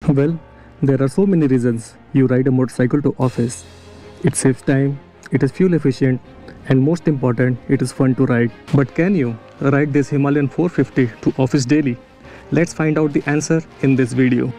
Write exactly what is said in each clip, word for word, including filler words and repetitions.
Well, there are so many reasons you ride a motorcycle to office. It saves time, it is fuel efficient, and most important, it is fun to ride. But can you ride this Himalayan four fifty to office daily? Let's find out the answer in this video.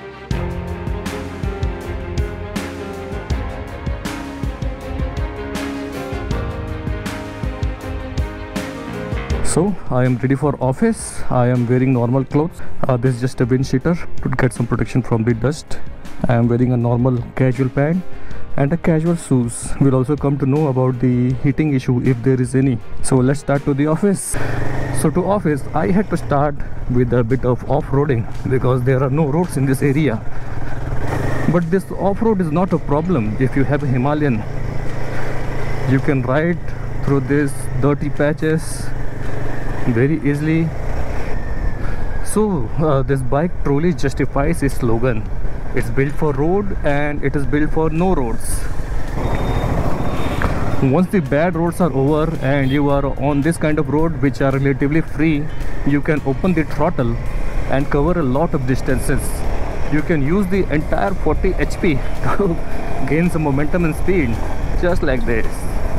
So I am ready for office. I am wearing normal clothes. Uh, this is just a wind cheater to get some protection from the dust. I am wearing a normal casual pant and a casual shoes. We'll also come to know about the heating issue if there is any. So let's start to the office. So to office I had to start with a bit of off-roading because there are no roads in this area. But this off-road is not a problem if you have a Himalayan. You can ride through these dirty patches very easily. So uh, this bike truly justifies its slogan. It's built for road and it is built for no roads. Once the bad roads are over and you are on this kind of road which are relatively free, you can open the throttle and cover a lot of distances. You can use the entire forty H P to gain some momentum and speed, just like this.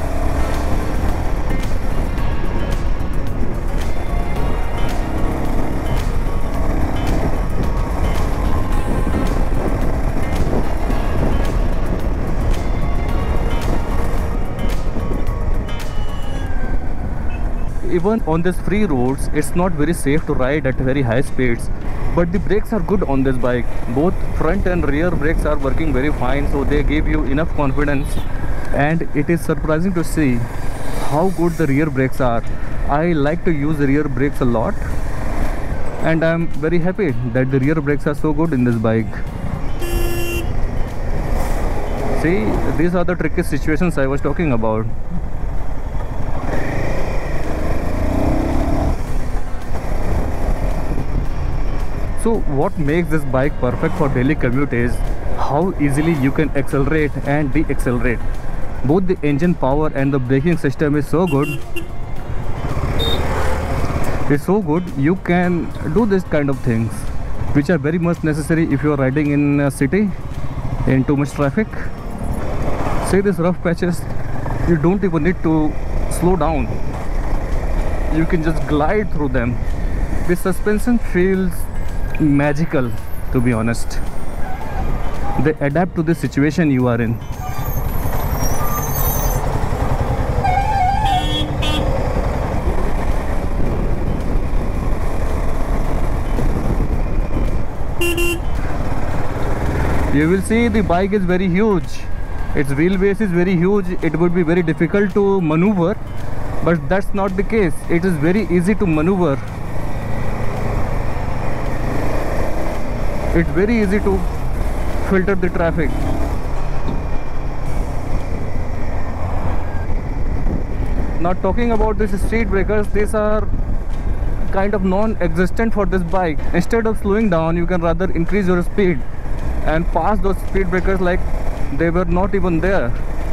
Even on these free roads, it's not very safe to ride at very high speeds, but the brakes are good on this bike. Both front and rear brakes are working very fine, so they give you enough confidence. And it is surprising to see how good the rear brakes are. I like to use the rear brakes a lot, and I'm very happy that the rear brakes are so good in this bike. See, these are the tricky situations I was talking about. So what makes this bike perfect for daily commute is how easily you can accelerate and de-accelerate. Both the engine power and the braking system is so good. It's so good you can do this kind of things which are very much necessary if you are riding in a city in too much traffic. See these rough patches, you don't even need to slow down. You can just glide through them. The suspension feels magical, to be honest. They adapt to the situation you are in. You will see the bike is very huge. Its wheelbase is very huge. It would be very difficult to maneuver, but that's not the case. It is very easy to maneuver. It's very easy to filter the traffic. Not talking about these street breakers, these are kind of non-existent for this bike. Instead of slowing down, you can rather increase your speed and pass those speed breakers like they were not even there.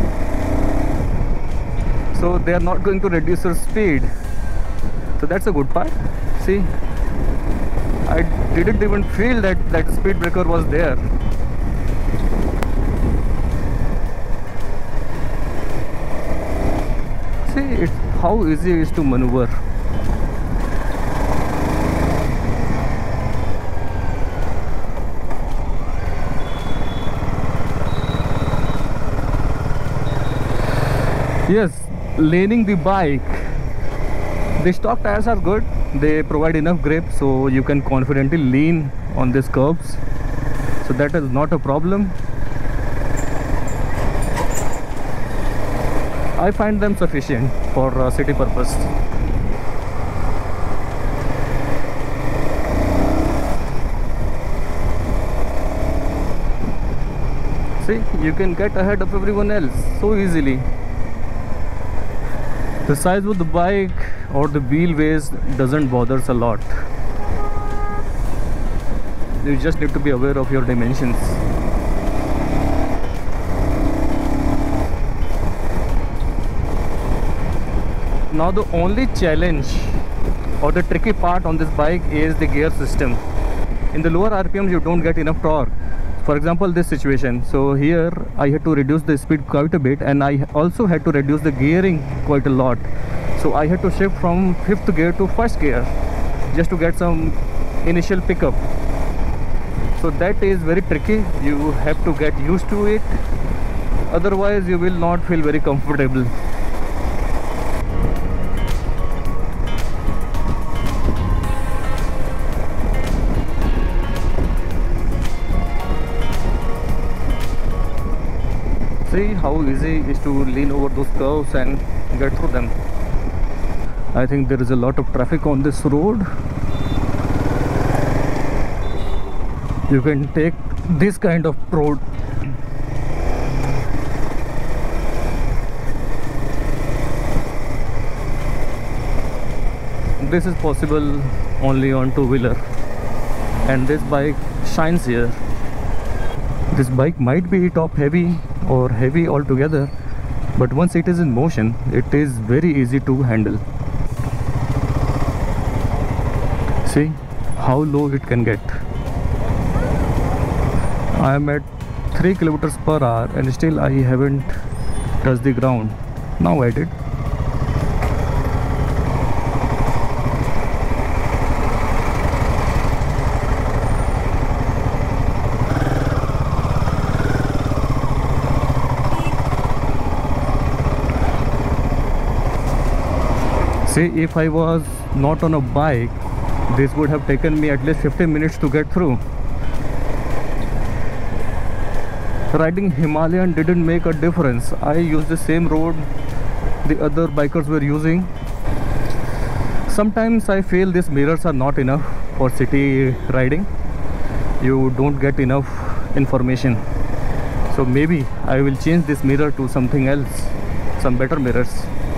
So they are not going to reduce your speed. So that's a good part. See, I didn't even feel that that speed breaker was there. See, it's how easy it is to maneuver. Yes, laning the bike. The stock tires are good. They provide enough grip so you can confidently lean on these curbs. So that is not a problem. I find them sufficient for uh, city purpose. See, you can get ahead of everyone else so easily. The size of the bike or the wheelbase doesn't bother us a lot. You just need to be aware of your dimensions. Now the only challenge or the tricky part on this bike is the gear system. In the lower R P Ms you don't get enough torque. For example, this situation, so here I had to reduce the speed quite a bit, and I also had to reduce the gearing quite a lot. So I had to shift from fifth gear to first gear just to get some initial pickup. So that is very tricky. You have to get used to it, otherwise you will not feel very comfortable. See how easy it is to lean over those curves and get through them. I think there is a lot of traffic on this road. You can take this kind of road. This is possible only on two-wheeler, and this bike shines here. This bike might be top heavy or heavy altogether, but once it is in motion, it is very easy to handle. See how low it can get. I am at three kilometers per hour and still I haven't touched the ground. Now I did. See, if I was not on a bike, this would have taken me at least fifteen minutes to get through. Riding Himalayan didn't make a difference. I used the same road the other bikers were using. Sometimes I feel these mirrors are not enough for city riding. You don't get enough information. So maybe I will change this mirror to something else, some better mirrors.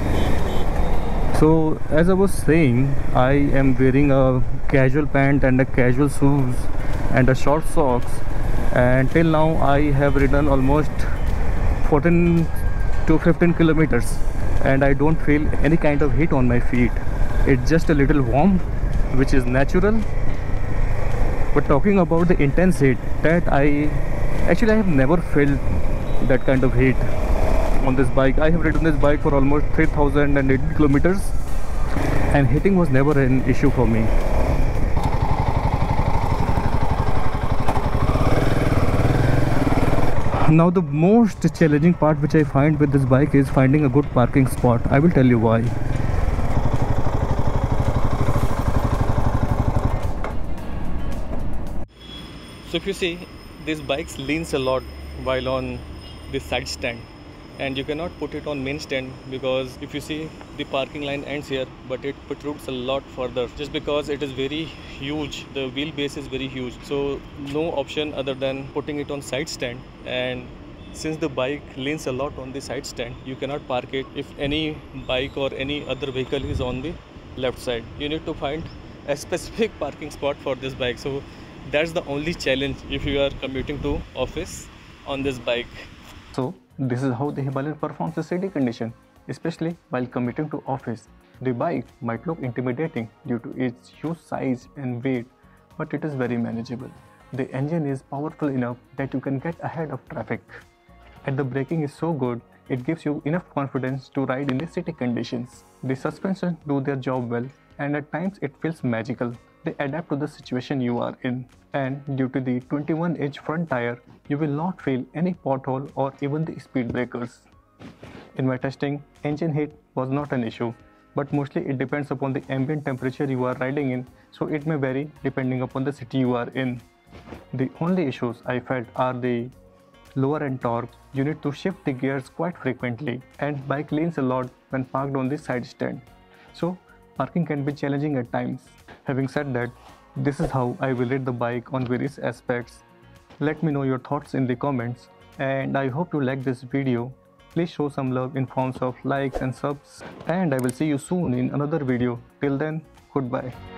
So as I was saying, I am wearing a casual pant and a casual shoes and a short socks, and till now I have ridden almost fourteen to fifteen kilometers and I don't feel any kind of heat on my feet. It's just a little warm, which is natural. But talking about the intense heat, that I actually I have never felt that kind of heat on this bike. I have ridden this bike for almost three thousand eighty kilometers and heating was never an issue for me. Now the most challenging part which I find with this bike is finding a good parking spot. I will tell you why. So if you see, this bike leans a lot while on this side stand, and you cannot put it on main stand because if you see, the parking line ends here but it protrudes a lot further just because it is very huge. The wheelbase is very huge, so no option other than putting it on side stand. And since the bike leans a lot on the side stand, you cannot park it if any bike or any other vehicle is on the left side. You need to find a specific parking spot for this bike. So that's the only challenge if you are commuting to office on this bike. So this is how the Himalayan performs in city condition, especially while commuting to office. The bike might look intimidating due to its huge size and weight, but it is very manageable. The engine is powerful enough that you can get ahead of traffic. And the braking is so good, it gives you enough confidence to ride in the city conditions. The suspension do their job well, and at times it feels magical. They adapt to the situation you are in, and due to the twenty-one inch front tire, you will not feel any pothole or even the speed breakers. In my testing, engine heat was not an issue, but mostly it depends upon the ambient temperature you are riding in, so it may vary depending upon the city you are in. The only issues I felt are the lower end torque. You need to shift the gears quite frequently, and bike leans a lot when parked on the side stand. So parking can be challenging at times. Having said that, this is how I will rate the bike on various aspects. Let me know your thoughts in the comments, and I hope you like this video. Please show some love in forms of likes and subs, and I will see you soon in another video. Till then, goodbye.